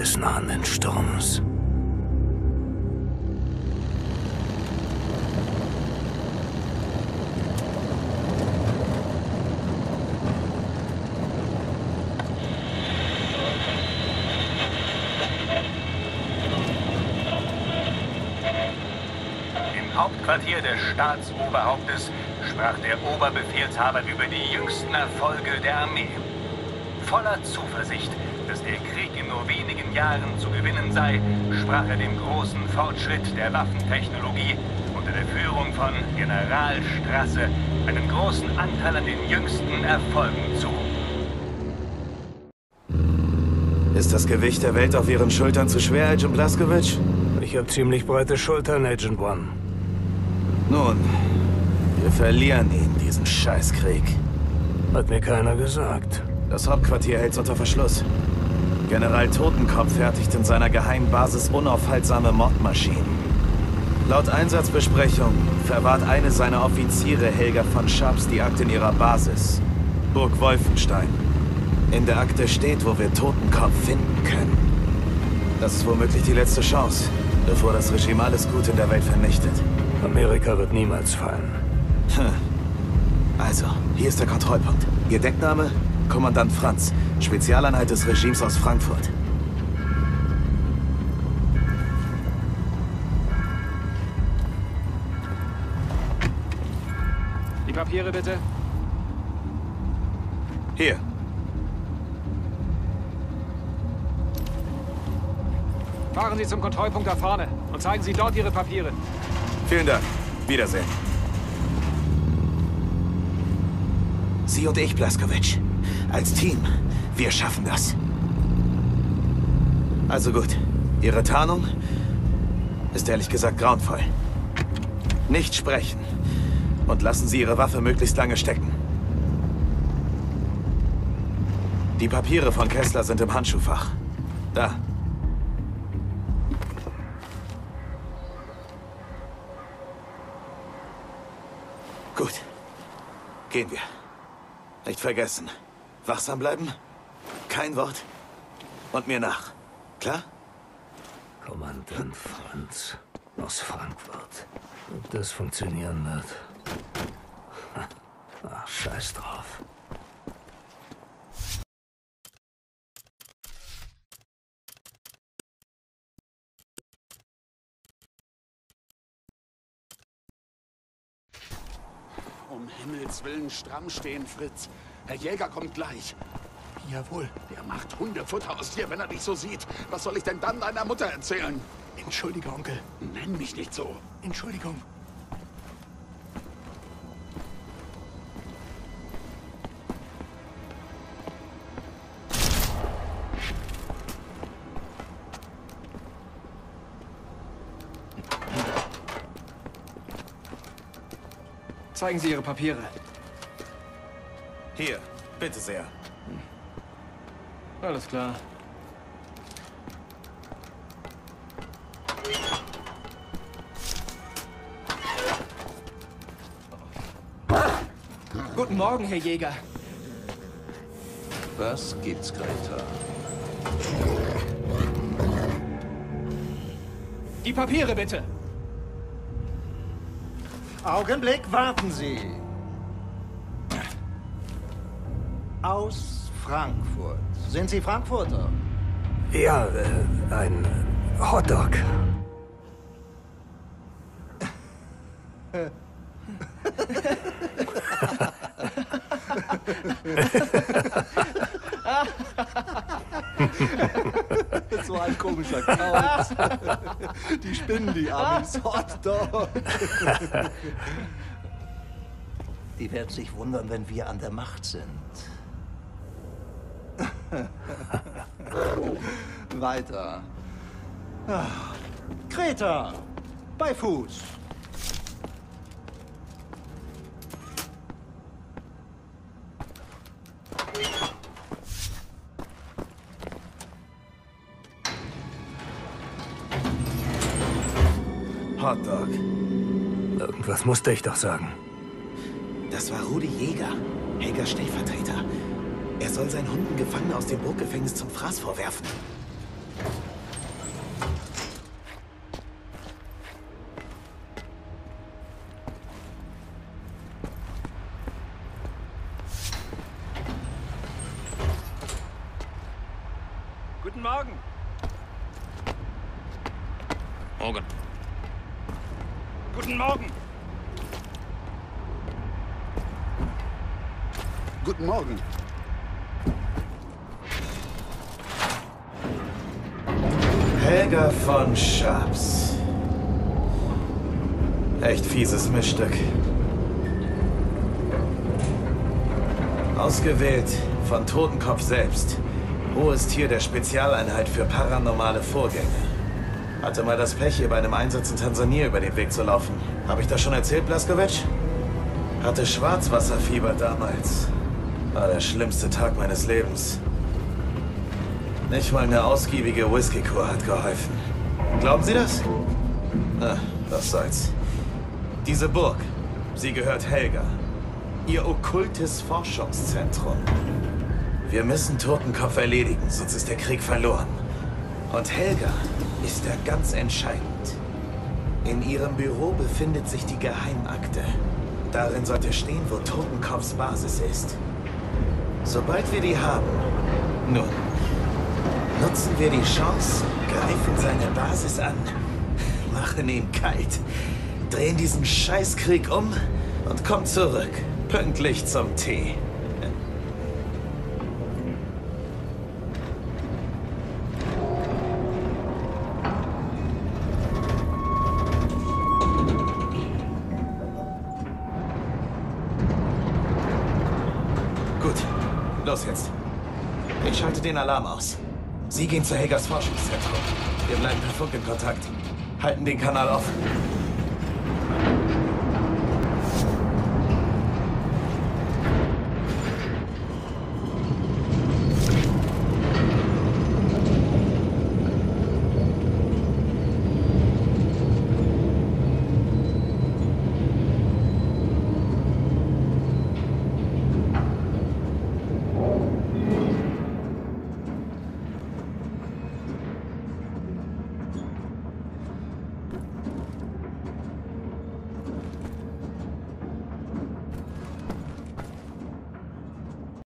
des nahenden Sturms. Im Hauptquartier des Staatsoberhauptes sprach der Oberbefehlshaber über die jüngsten Erfolge der Armee. Voller Zuversicht, dass der Krieg in nur wenigen Jahren zu gewinnen sei, sprach er dem großen Fortschritt der Waffentechnologie unter der Führung von General Strasse einen großen Anteil an den jüngsten Erfolgen zu. Ist das Gewicht der Welt auf Ihren Schultern zu schwer, Agent Blazkowicz? Ich habe ziemlich breite Schultern, Agent One. Nun, wir verlieren ihn, diesen Scheißkrieg. Hat mir keiner gesagt. Das Hauptquartier hält's unter Verschluss. General Totenkopf fertigt in seiner geheimen Basis unaufhaltsame Mordmaschinen. Laut Einsatzbesprechung verwahrt eine seiner Offiziere, Helga von Schaps, die Akte in ihrer Basis. Burg Wolfenstein. In der Akte steht, wo wir Totenkopf finden können. Das ist womöglich die letzte Chance, bevor das Regime alles Gute in der Welt vernichtet. Amerika wird niemals fallen. Also, hier ist der Kontrollpunkt. Ihr Deckname? Kommandant Franz, Spezialeinheit des Regimes aus Frankfurt. Die Papiere bitte. Hier. Fahren Sie zum Kontrollpunkt da vorne und zeigen Sie dort Ihre Papiere. Vielen Dank. Wiedersehen. Sie und ich, Blazkowicz. Als Team. Wir schaffen das. Also gut. Ihre Tarnung ist ehrlich gesagt grauenvoll. Nicht sprechen. Und lassen Sie Ihre Waffe möglichst lange stecken. Die Papiere von Kessler sind im Handschuhfach. Da. Gut. Gehen wir. Nicht vergessen. Wachsam bleiben. Kein Wort. Und mir nach. Klar? Kommandant Franz aus Frankfurt. Ob das funktionieren wird? Ach, scheiß drauf. Um Himmels Willen stramm stehen, Fritz. Herr Jäger kommt gleich. Jawohl. Der macht Hundefutter aus dir, wenn er dich so sieht. Was soll ich denn dann deiner Mutter erzählen? Entschuldige, Onkel. Nenn mich nicht so. Entschuldigung. Zeigen Sie Ihre Papiere. Hier. Bitte sehr. Alles klar. Guten Morgen, Herr Jäger. Was gibt's, Greta? Die Papiere bitte. Augenblick, warten Sie. Aus Frankfurt. Sind Sie Frankfurter? Ja, ein Hotdog. So ein komischer Kauz. Die spinnen, die Amis. Hotdog. Die werden sich wundern, wenn wir an der Macht sind. Weiter. Kreta. Bei Fuß. Hotdog. Irgendwas musste ich doch sagen. Das war Rudi Jäger, Helgas Stellvertreter. Er soll seinen Hunden Gefangene aus dem Burggefängnis zum Fraß vorwerfen. Guten Morgen. Morgen. Guten Morgen. Guten Morgen. Helga von Schaps. Echt fieses Mischstück. Ausgewählt von Totenkopf selbst. Hohes Tier der Spezialeinheit für paranormale Vorgänge. Hatte mal das Pech, hier bei einem Einsatz in Tansania über den Weg zu laufen. Habe ich das schon erzählt, Blaskovic? Hatte Schwarzwasserfieber damals. War der schlimmste Tag meines Lebens. Nicht mal eine ausgiebige Whisky-Kur hat geholfen. Glauben Sie das? Na, was soll's. Diese Burg, sie gehört Helga. Ihr okkultes Forschungszentrum. Wir müssen Totenkopf erledigen, sonst ist der Krieg verloren. Und Helga ist da ganz entscheidend. In ihrem Büro befindet sich die Geheimakte. Darin sollte stehen, wo Totenkopfs Basis ist. Sobald wir die haben, nun, nutzen wir die Chance, greifen seine Basis an, machen ihn kalt, drehen diesen Scheißkrieg um und kommen zurück, pünktlich zum Tee. Gut, los jetzt. Ich schalte den Alarm aus. Sie gehen zu Helgas Forschungszentrum. Wir bleiben per Funk in Kontakt. Halten den Kanal offen.